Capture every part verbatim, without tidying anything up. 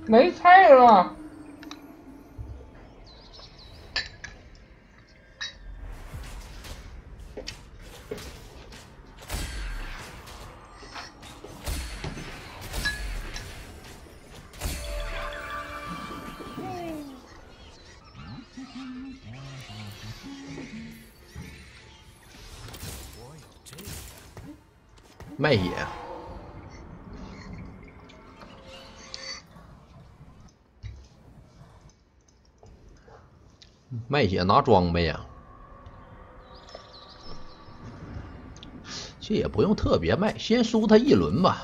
没菜了。 卖血。 卖血拿装备呀、啊，这也不用特别卖，先输他一轮吧。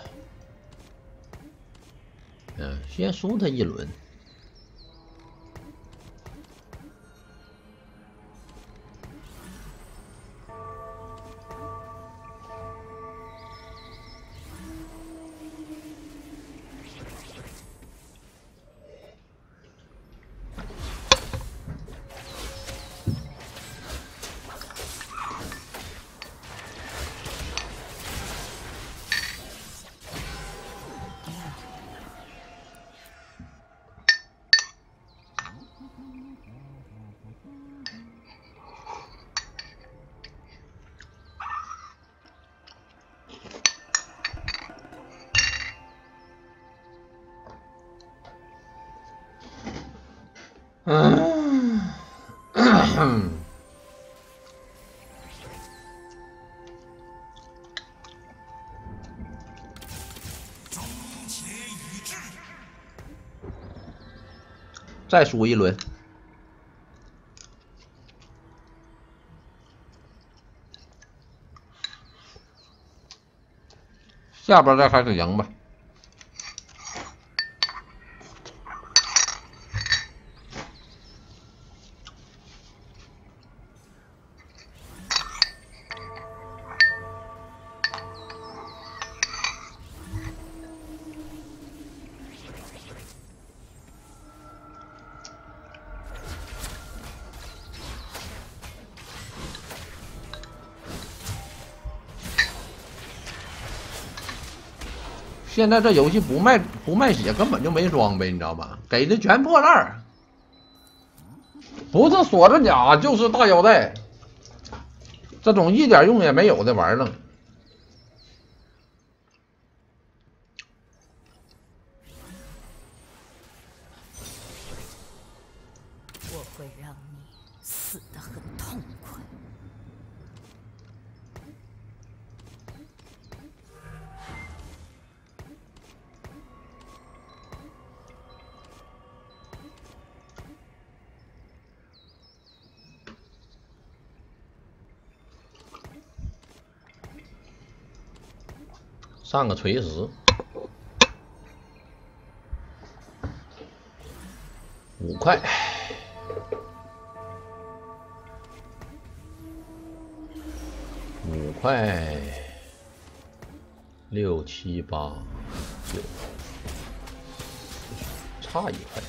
嗯，先输他一轮。嗯，再输一轮，下边再开始赢吧。 现在这游戏不卖不卖血，根本就没装备，你知道吧？给的全破烂儿，不是锁子甲就是大腰带，这种一点用也没有的玩意儿。 我会让你死得很痛快。 上个锤石，五块，五块，六七八九，差一块。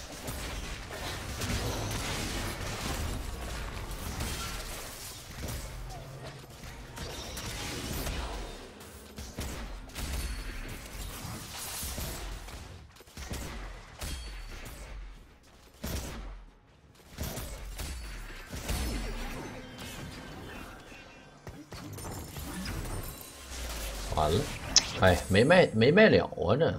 完了，哎，没卖没卖了啊！这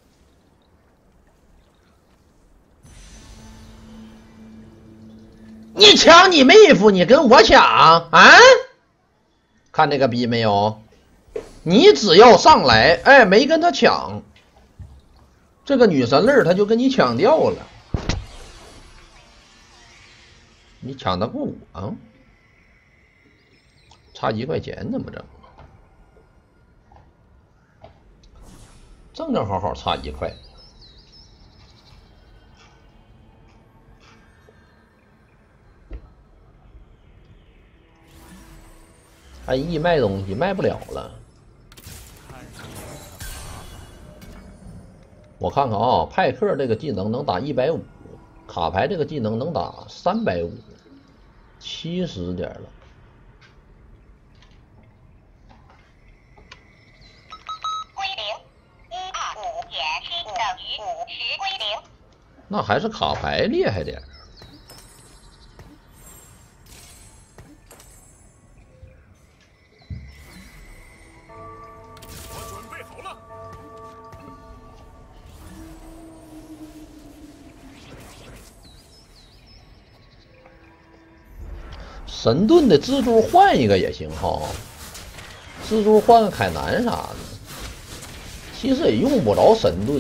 你抢你妹夫，你跟我抢啊？看这个逼没有？你只要上来，哎，没跟他抢，这个女神泪他就跟你抢掉了。你抢得过我啊？差一块钱怎么整？ 正正好好差一块，还义卖东西卖不了了。我看看啊，派克这个技能能打一百五，卡牌这个技能能打三百五，七十点了。 归零，一二五减七等于五十归零。 那还是卡牌厉害点。 我准备好了。 神盾的蜘蛛换一个也行哈，蜘蛛换个凯南啥的，其实也用不着神盾。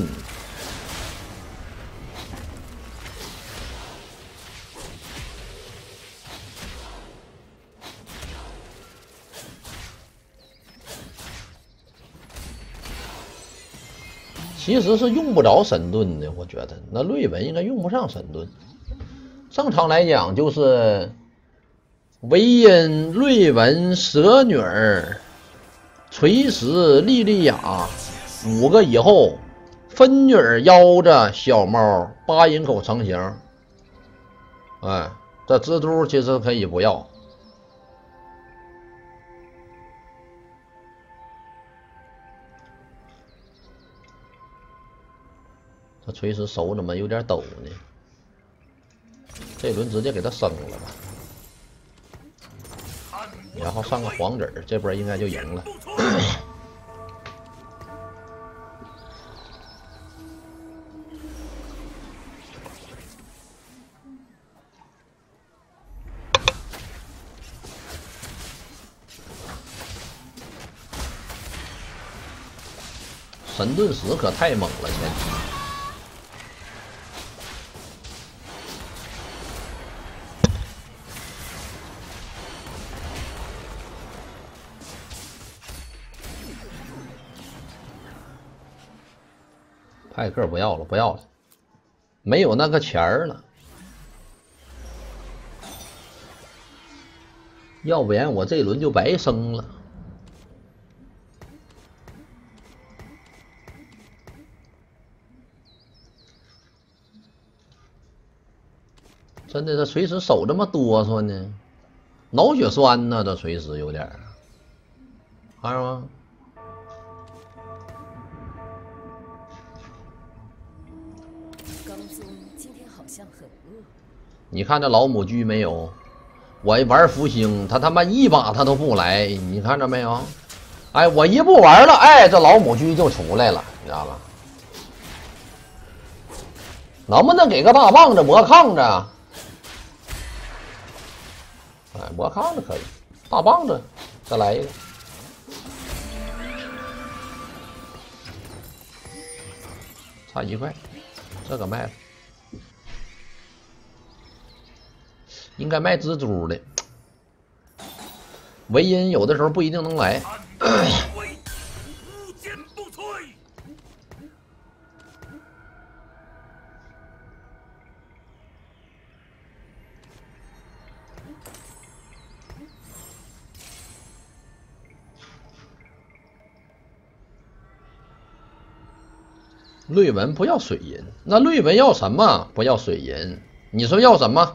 其实是用不着神盾的，我觉得那瑞文应该用不上神盾。正常来讲就是维因、瑞文、蛇女儿、锤石、莉莉娅五个以后，分女儿、夭子、小猫、八音口成型。哎，这蜘蛛其实可以不要。这锤石手怎么有点抖呢？这轮直接给他升了吧，然后上个黄子儿，这波应该就赢了。神盾石可太猛了，前期。派克不要了，不要了，没有那个钱儿了。要不然我这轮就白升了。真的，这锤石手这么哆嗦呢，脑血栓呢，这锤石有点儿，看着吗？ 刚宗今天好像很饿。 你看这老母狙没有？我玩福星，他他妈一把他都不来，你看着没有？哎，我一不玩了，哎，这老母狙就出来了，你知道吧？能不能给个大棒子磨炕子？哎，磨炕子可以，大棒子再来一个。差一块，这个卖了。应该卖蜘蛛的，维因有的时候不一定能来。 无坚不摧。 瑞文不要水银，那瑞文要什么？不要水银，你说要什么？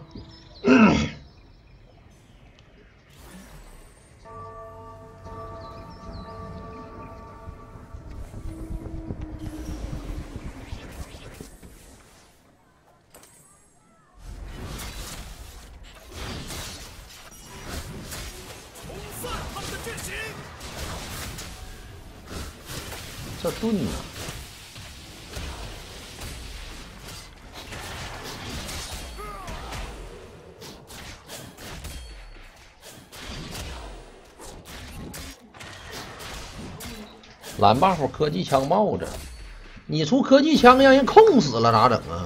这盾呢？蓝 buff 科技枪帽子，你出科技枪让人控死了咋整啊？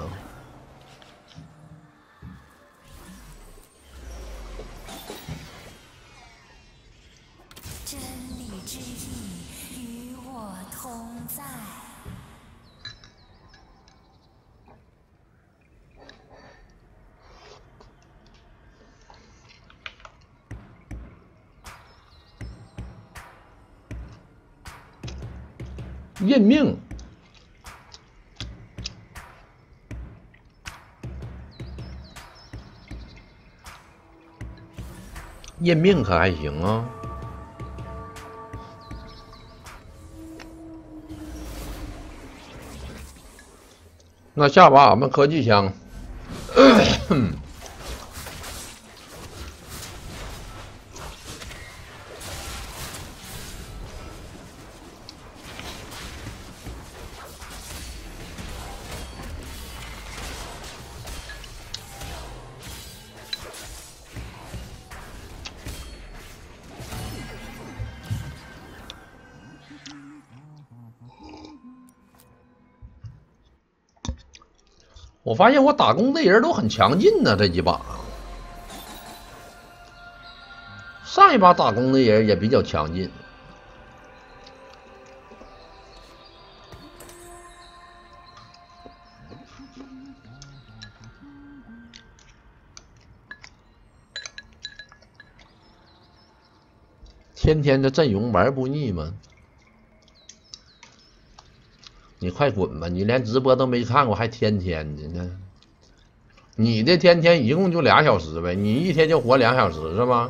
真理之意与我同在。 认命，认命可还行啊。 那下把俺们科技枪。我发现我打工的人都很强劲呢，这几把。上一把打工的人也比较强劲。天天这阵容玩不腻吗？你快滚吧！你连直播都没看过，还天天的呢？你的天天一共就俩小时呗，你一天就活两小时是吧？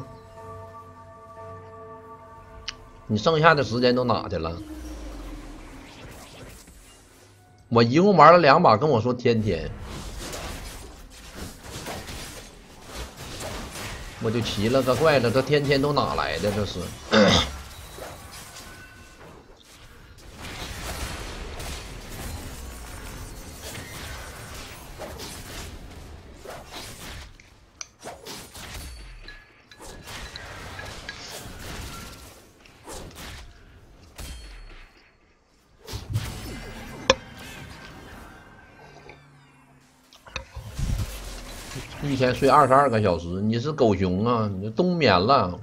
你剩下的时间都哪去了？我一共玩了两把，跟我说天天，我就奇了个怪了，这天天都哪来的？这是。一天睡二十二个小时，你是狗熊啊！你冬眠了，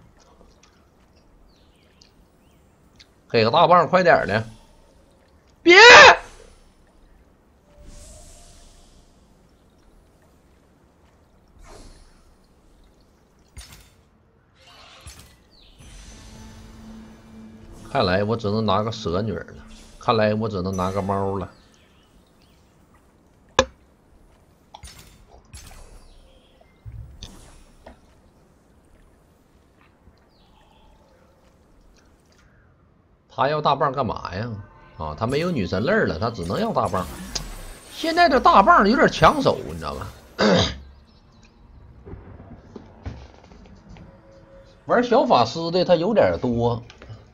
给个大棒，快点的！别！看来我只能拿个蛇女了，看来我只能拿个猫了。他要大棒干嘛呀？啊，他没有女神泪了，他只能要大棒。现在这大棒有点抢手，你知道吧？玩小法师的他有点多。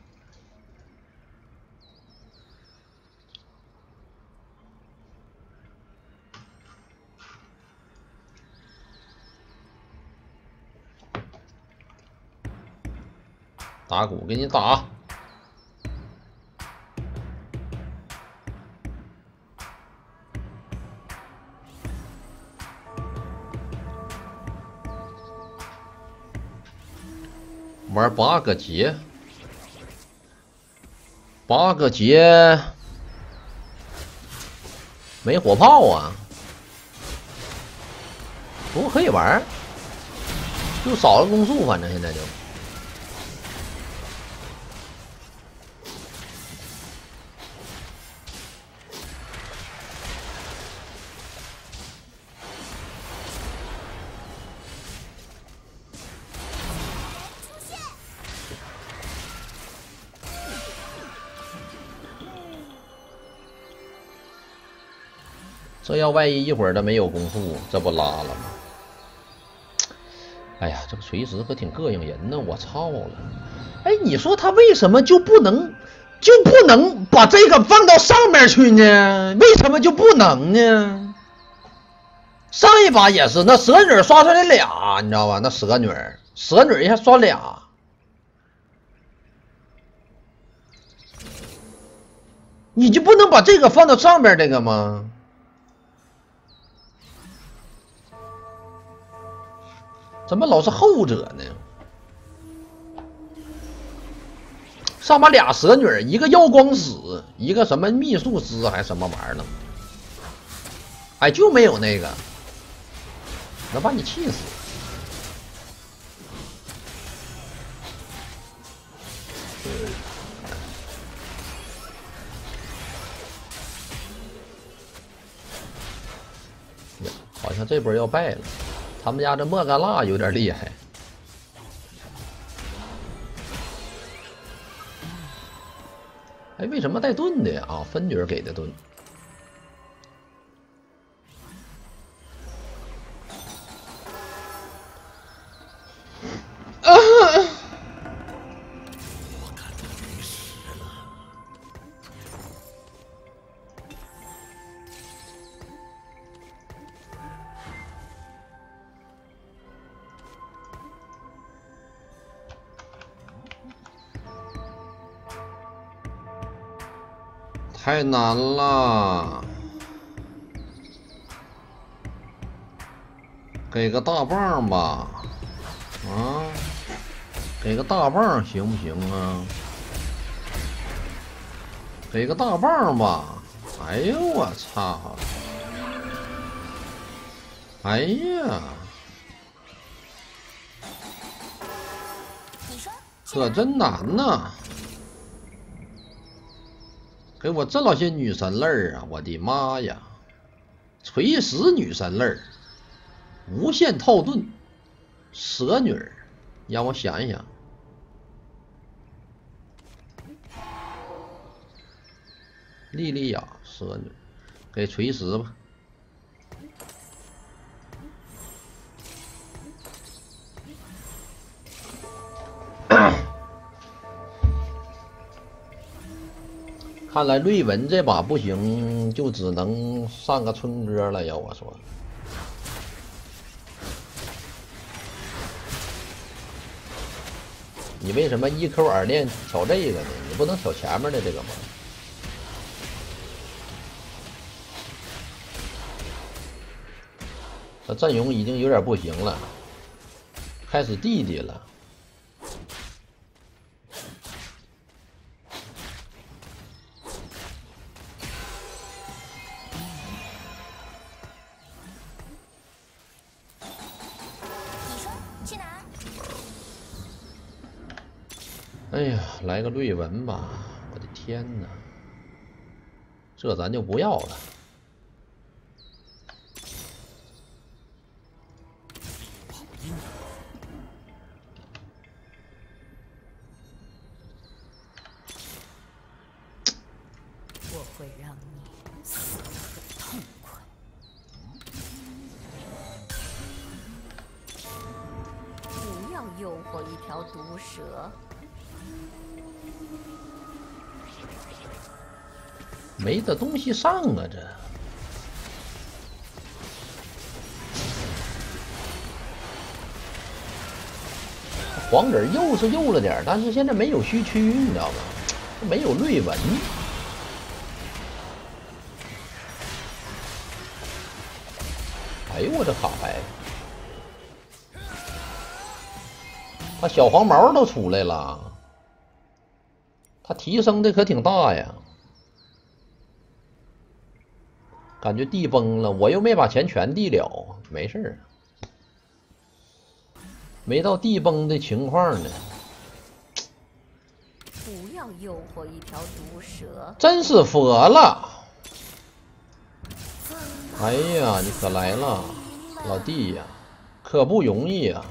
打鼓给你打。玩八个节，八个节没火炮啊，不过可以玩，就少了攻速，反正现在就。这要万一一会儿他没有攻速，这不拉了吗？哎呀，这个锤石可挺膈应人呢！我操了！哎，你说他为什么就不能就不能把这个放到上面去呢？为什么就不能呢？上一把也是，那蛇女刷出来俩，你知道吧？那蛇女，蛇女一下刷俩。你就不能把这个放到上面这个吗？怎么老是后者呢？上把俩蛇女，一个耀光使，一个什么秘术师还是什么玩意儿呢？哎，就没有那个，能把你气死。好像这波要败了。他们家这莫甘娜有点厉害。哎，为什么带盾的呀？啊，分女给的盾。 太难了，给个大棒吧，啊，给个大棒行不行啊？给个大棒吧！哎呦我操！哎呀，可真难呐！给我这老些女神泪啊！我的妈呀！垂死女神泪，无限套盾，蛇女儿，让我想一想。莉莉娅，蛇女，给锤石吧。看来瑞文这把不行，就只能上个春哥了。要我说，你为什么一扣耳链挑这个呢？你不能挑前面的这个吗？这阵容已经有点不行了，开始弟弟了。哎呀，来个瑞文吧！我的天哪，这咱就不要了。 我会让你死得很痛快。不要诱惑一条毒蛇。 没这东西上啊，这黄子又是又了点，但是现在没有虚区，你知道吗？没有瑞文。哎呦我这卡牌，他小黄毛都出来了，他提升的可挺大呀。感觉地崩了，我又没把钱全地了，没事儿，没到地崩的情况呢。 不要诱惑一条毒蛇。 真是服了！哎呀，你可来了，老弟呀，可不容易呀。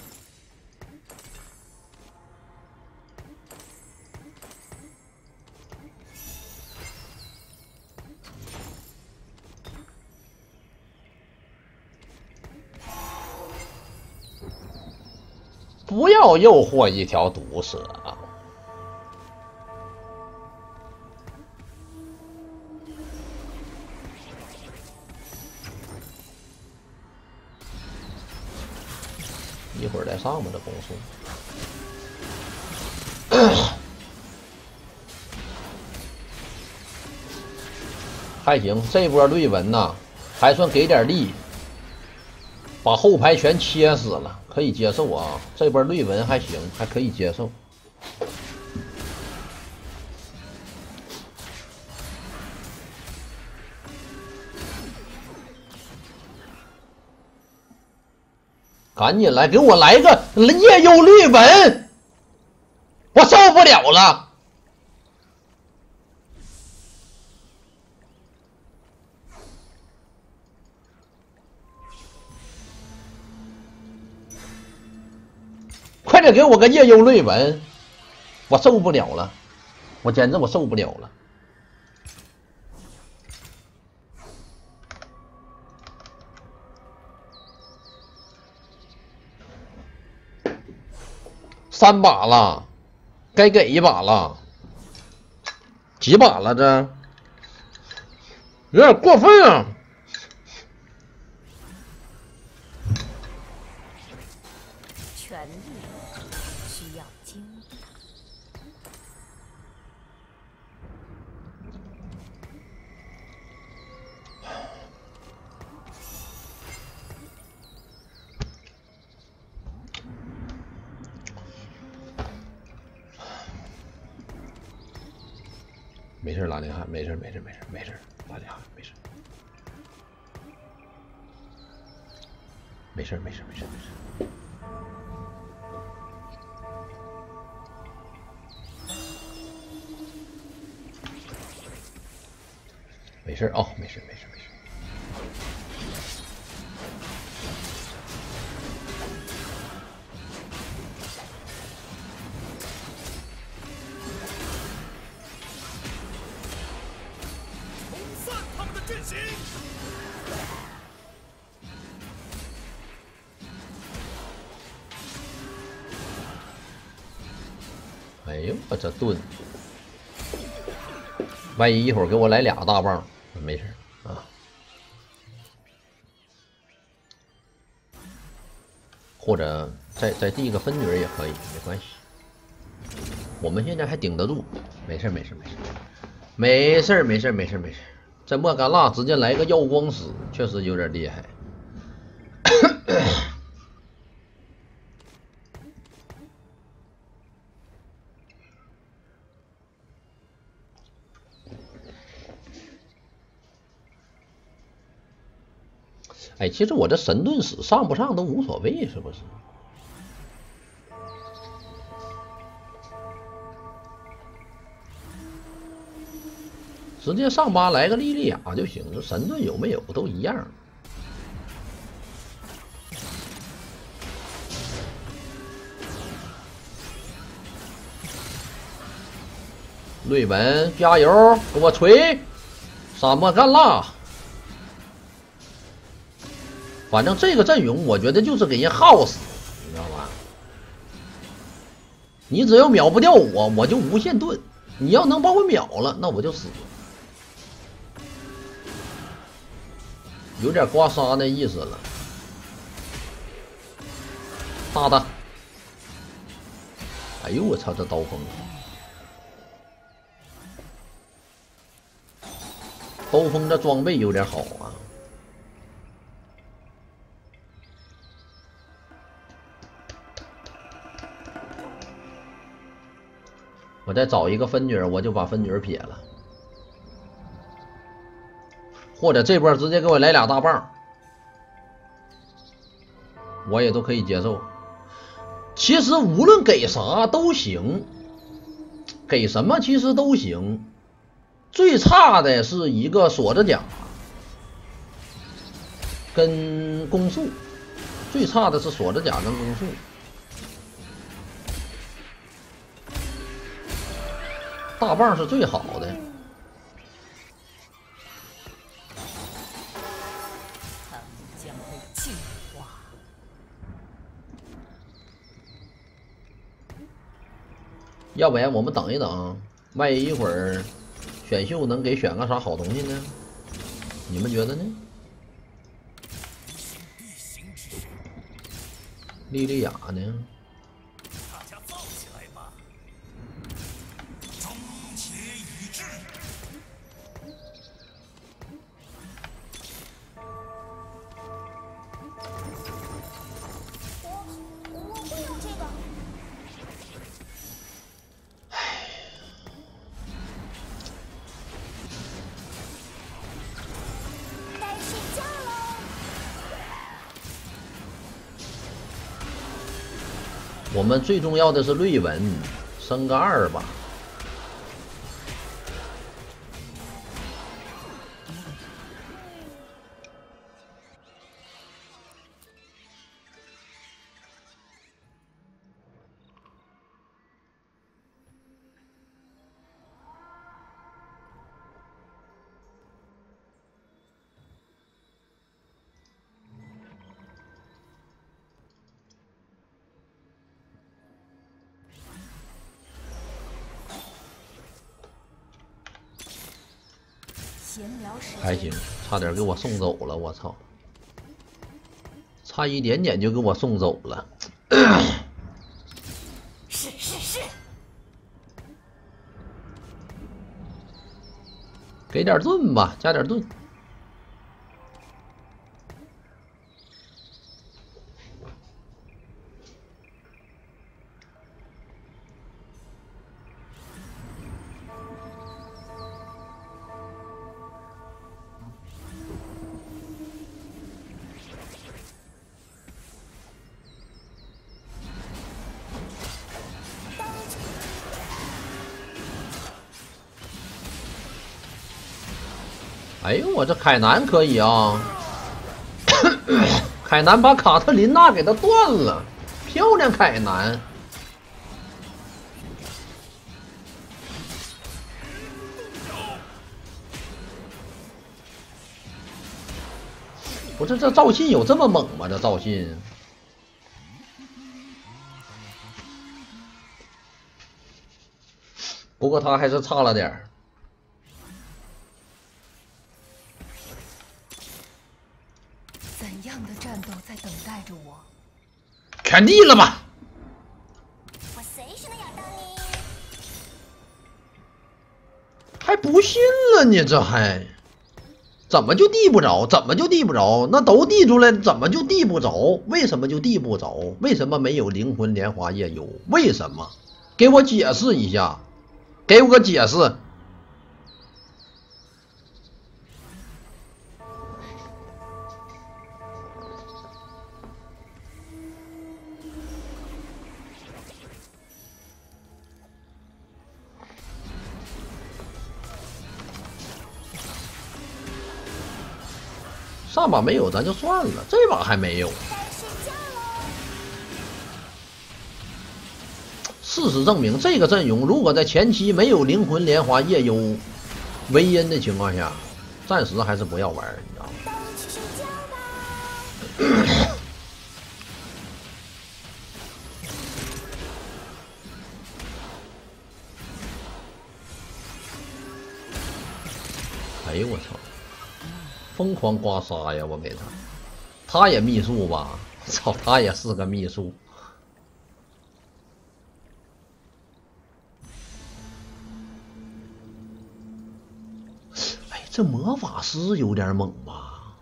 不要诱惑一条毒蛇啊！一会儿再上吧，这攻速还行。这波瑞文呐，还算给点力，把后排全切死了，可以接受啊。这波瑞文还行，还可以接受。赶紧来，给我来个夜幽绿文，我受不了了。快点给我个夜幽绿文，我受不了了，我简直我受不了了。三把了，该给一把了，几把了这？有点过分啊！ 权力需要精力。 没事，拉丁汉，没事没事没事没事，拉丁汉没事，没事没事没事没事。没事哦，没事没事没事。 冲散他们的阵型！ 哎呦，我这盾，万一一会儿给我来俩大棒，没事啊。或者再再递一个分女也可以，没关系。我们现在还顶得住，没事没事没事，没事没事没事没事。这莫甘娜直接来个耀光石，确实有点厉害。哎，其实我这神盾使上不上都无所谓，是不是？直接上八来个莉莉娅就行，神盾有没有都一样。瑞文加油，给我锤！沙漠干辣！反正这个阵容，我觉得就是给人耗死，你知道吧？你只要秒不掉我，我就无限盾；你要能把我秒了，那我就死。有点刮痧那意思了。大的！哎呦我操，这刀锋！刀锋这装备有点好啊。我再找一个分女，我就把分女撇了，或者这波直接给我来俩大棒，我也都可以接受。其实无论给啥都行，给什么其实都行，最差的是一个锁子甲跟攻速，最差的是锁子甲跟攻速。大棒是最好的。 他们将会进化。 要不然我们等一等，万一一会儿选秀能给选个啥好东西呢？你们觉得呢？莉莉娅呢？ 大家造起来吧！终结已至。 我我会用这个。该睡觉喽。 我们最重要的是瑞文，升个二吧。还行，差点给我送走了，我操！差一点点就给我送走了。 是是是。 给点盾吧，加点盾。 哎呦，我这凯南可以啊！凯南把卡特琳娜给他断了，漂亮凯南！不是这赵信有这么猛吗？这赵信，不过他还是差了点儿。 怎样的战斗在等待着我？ 全地了吧？ 我随时都要当你。 还不信了你这还？怎么就递不着？怎么就递不着？那都递出来，怎么就递不着？为什么就递不着？为什么没有灵魂莲花夜游？为什么？给我解释一下，给我个解释。上把没有咱就算了，这把还没有。 该睡觉喽。 事实证明，这个阵容如果在前期没有灵魂莲花夜幽维恩的情况下，暂时还是不要玩，你知道吗？ 都去睡觉吧。 哎呦我操！疯狂刮痧呀！我给他，他也秘术吧？操，他也是个秘术。哎，这魔法师有点猛吧？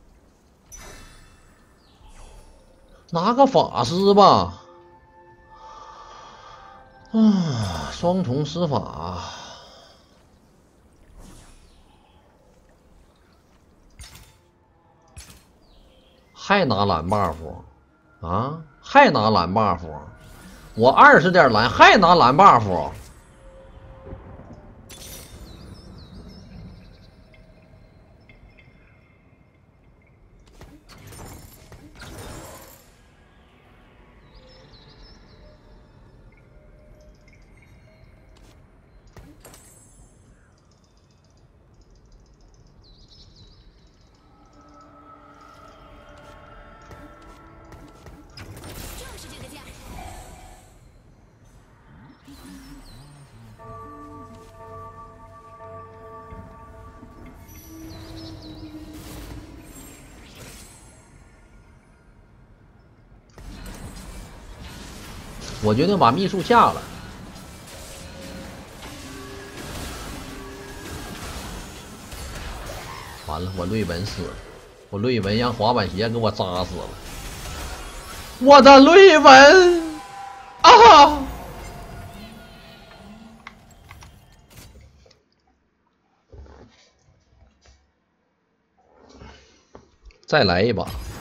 拿个法师吧。啊，双重施法。还拿蓝 buff 啊？还拿蓝 buff？ 我二十点蓝，还拿蓝 buff？ 就是这个价。 我决定把秘术下了。完了，我瑞文死了，我瑞文让滑板鞋给我扎死了。我的瑞文啊！再来一把。